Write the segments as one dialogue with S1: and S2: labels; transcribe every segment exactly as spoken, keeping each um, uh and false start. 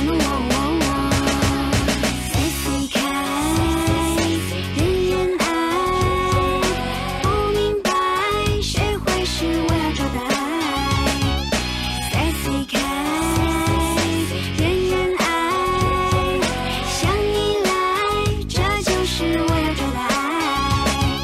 S1: 的我。Sexy 开，人人爱，不明白谁会是我要找的爱。Sexy 开，人人爱，向你来，这就是我要找的爱。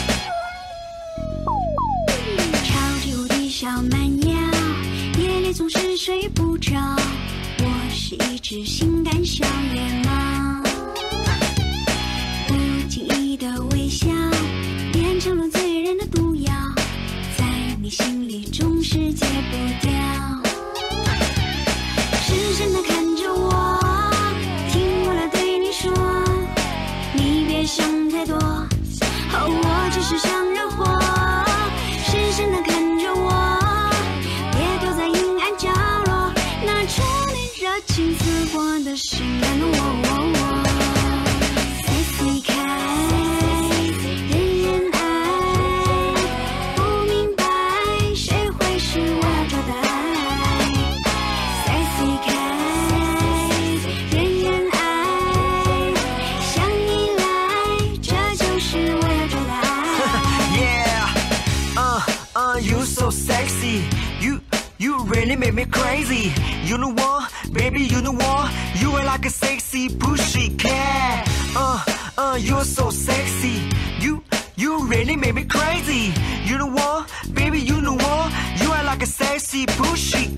S1: 超级无敌小蛮腰，夜里总是睡不着。我是一只性感小野猫，不经意的微笑变成了醉人的毒药，在你心里总是戒不掉。深深地看着我，听我来对你说，你别想太多，哦，我只是想惹祸。深深地看着我，别躲在阴暗角落，拿出你热情似火的性感的我。Sexy 开，人人爱，不明白谁会是我要找的爱。Sexy 开，人人爱，向你来，这就是我要找的爱。
S2: Yeah, uh, uh, you so sexy. You, you really make me crazy. You know what, baby, you know what? You are like a sexy pussycat. Uh, uh, you're so sexy. You, you really make me crazy. You know what, baby, you know what? You are like a sexy pussycat.